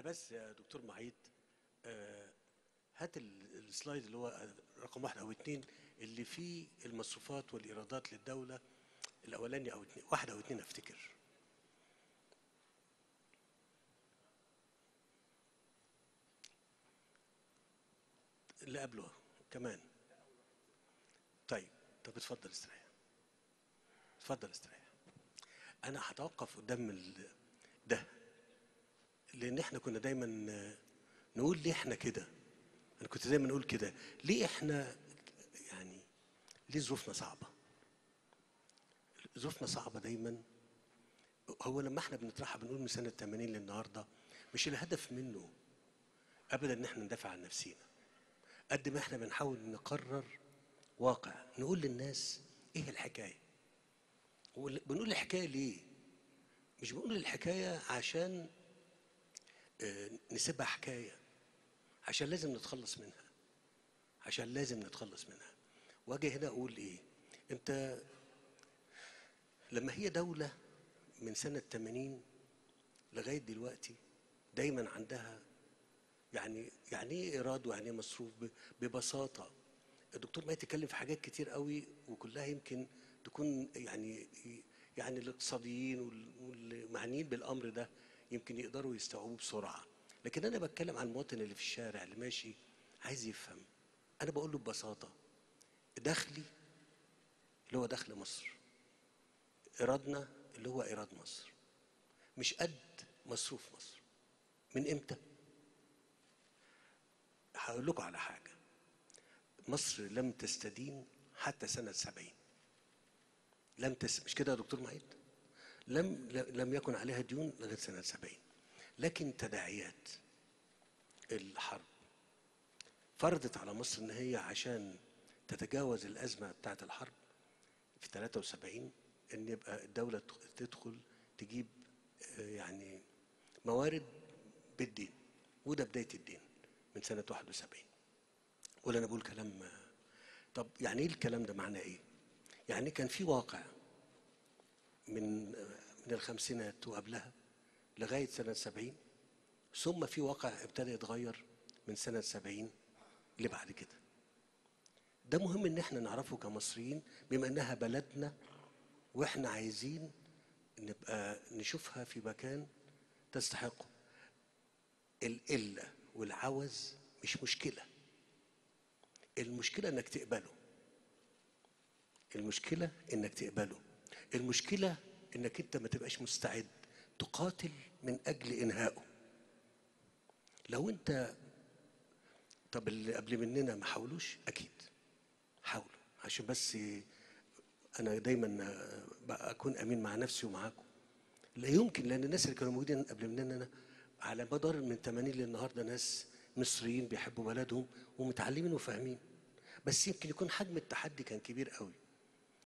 انا بس يا دكتور معيد، هات السلايد اللي هو رقم 1 أو 2 اللي فيه المصروفات والإيرادات للدولة، الأولاني أو 2، 1 أو 2 أفتكر. اللي قبله كمان. طيب اتفضل استريح، اتفضل استريح. أنا هتوقف قدام ده، لأن احنا كنا دايما نقول ليه احنا كده. أنا كنت دايما أقول كده، ليه احنا يعني ليه ظروفنا صعبة؟ ظروفنا صعبة دايما. هو لما احنا بنطرحها بنقول من سنة 80 للنهاردة، مش الهدف منه أبدا إن احنا ندافع عن نفسينا، قد ما احنا بنحاول نقرر واقع، نقول للناس ايه الحكاية. بنقول الحكاية ليه؟ مش بنقول الحكاية عشان نسيبها حكاية، عشان لازم نتخلص منها، عشان لازم نتخلص منها. واجي هنا اقول ايه؟ انت لما هي دولة من سنة 80 لغاية دلوقتي دايما عندها يعني ايه ايراد ويعني ايه مصروف. ببساطة الدكتور ما يتكلم في حاجات كتير قوي وكلها يمكن تكون يعني الاقتصاديين والمعنيين بالامر ده يمكن يقدروا يستوعبوه بسرعة، لكن انا بتكلم عن المواطن اللي في الشارع اللي ماشي عايز يفهم. انا بقول له ببساطة، دخلي اللي هو دخل مصر، ايرادنا اللي هو ايراد مصر، مش قد مصروف مصر. من امتى؟ هقول لكم على حاجة. مصر لم تستدين حتى سنة 70. مش كده يا دكتور معيد؟ لم يكن عليها ديون لغاية سنة 70. لكن تداعيات الحرب فرضت على مصر ان هي عشان تتجاوز الأزمة بتاعة الحرب في 73 ان يبقى الدولة تدخل تجيب يعني موارد بالدين، وده بداية الدين من سنة 71. ولا انا بقول كلام؟ طب يعني ايه الكلام ده؟ معناه ايه؟ يعني كان في واقع من الخمسينات وقبلها لغاية سنة 70، ثم في واقع ابتدى يتغير من سنة 70 اللي بعد كده. ده مهم ان احنا نعرفه كمصريين، بما انها بلدنا واحنا عايزين نبقى نشوفها في مكان تستحقه. القلة والعوز مش مشكلة، المشكلة انك تقبله. المشكلة انك تقبله. المشكلة انك انت ما تبقاش مستعد تقاتل من اجل انهائه. لو انت، طب اللي قبل مننا ما حاولوش؟ اكيد حاولوا، عشان بس انا دايما اكون امين مع نفسي ومعاكم. لا يمكن، لان الناس اللي كانوا موجودين قبل مننا على مدار من 80 للنهارده ناس مصريين بيحبوا بلدهم ومتعلمين وفاهمين، بس يمكن يكون حجم التحدي كان كبير قوي.